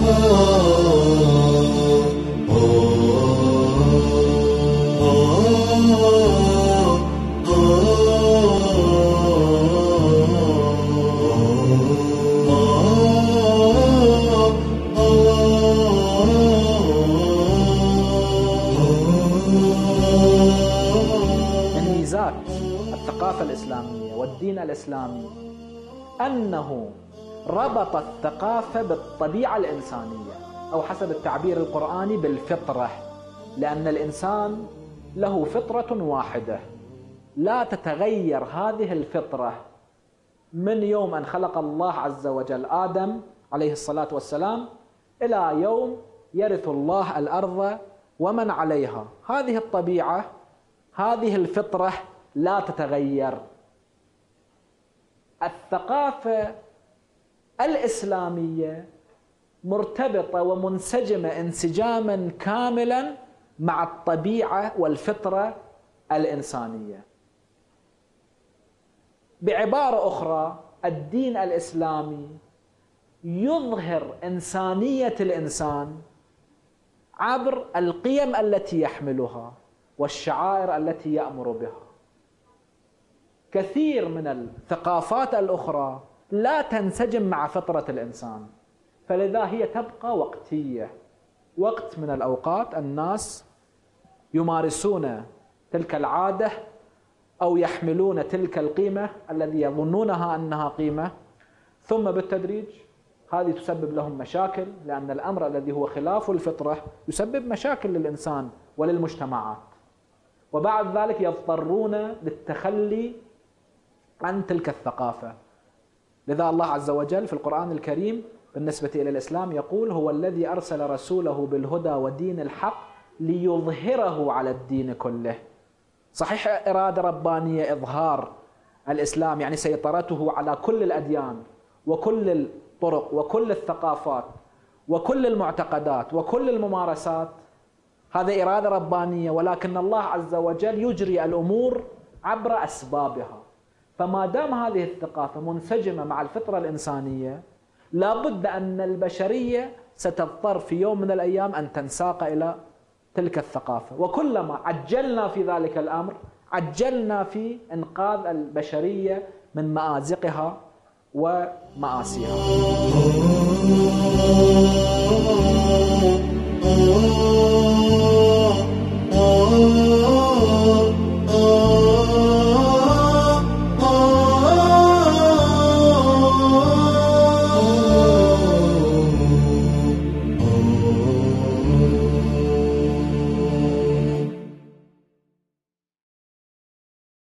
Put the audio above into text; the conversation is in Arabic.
من ميزات الثقافة الإسلامية والدين الإسلامي أنه ربط الثقافة بالطبيعة الإنسانية، أو حسب التعبير القرآني بالفطرة، لأن الإنسان له فطرة واحدة لا تتغير هذه الفطرة من يوم أن خلق الله عز وجل آدم عليه الصلاة والسلام إلى يوم يرث الله الأرض ومن عليها. هذه الطبيعة، هذه الفطرة لا تتغير. الثقافة الإسلامية مرتبطة ومنسجمة انسجاما كاملا مع الطبيعة والفطرة الإنسانية. بعبارة أخرى، الدين الإسلامي يظهر إنسانية الإنسان عبر القيم التي يحملها والشعائر التي يأمر بها. كثير من الثقافات الأخرى لا تنسجم مع فطرة الإنسان، فلذا هي تبقى وقتية. وقت من الأوقات الناس يمارسون تلك العادة أو يحملون تلك القيمة الذي يظنونها أنها قيمة، ثم بالتدريج هذه تسبب لهم مشاكل، لأن الأمر الذي هو خلاف الفطرة يسبب مشاكل للإنسان وللمجتمعات، وبعد ذلك يضطرون للتخلي عن تلك الثقافة. لذا الله عز وجل في القرآن الكريم بالنسبة إلى الإسلام يقول: هو الذي أرسل رسوله بالهدى ودين الحق ليظهره على الدين كله. صحيح إرادة ربانية إظهار الإسلام، يعني سيطرته على كل الأديان وكل الطرق وكل الثقافات وكل المعتقدات وكل الممارسات، هذا إرادة ربانية، ولكن الله عز وجل يجري الأمور عبر أسبابها. فما دام هذه الثقافة منسجمة مع الفطرة الإنسانية، لا بد أن البشرية ستضطر في يوم من الأيام أن تنساق إلى تلك الثقافة، وكلما عجلنا في ذلك الأمر عجلنا في إنقاذ البشرية من مآزقها ومآسيها.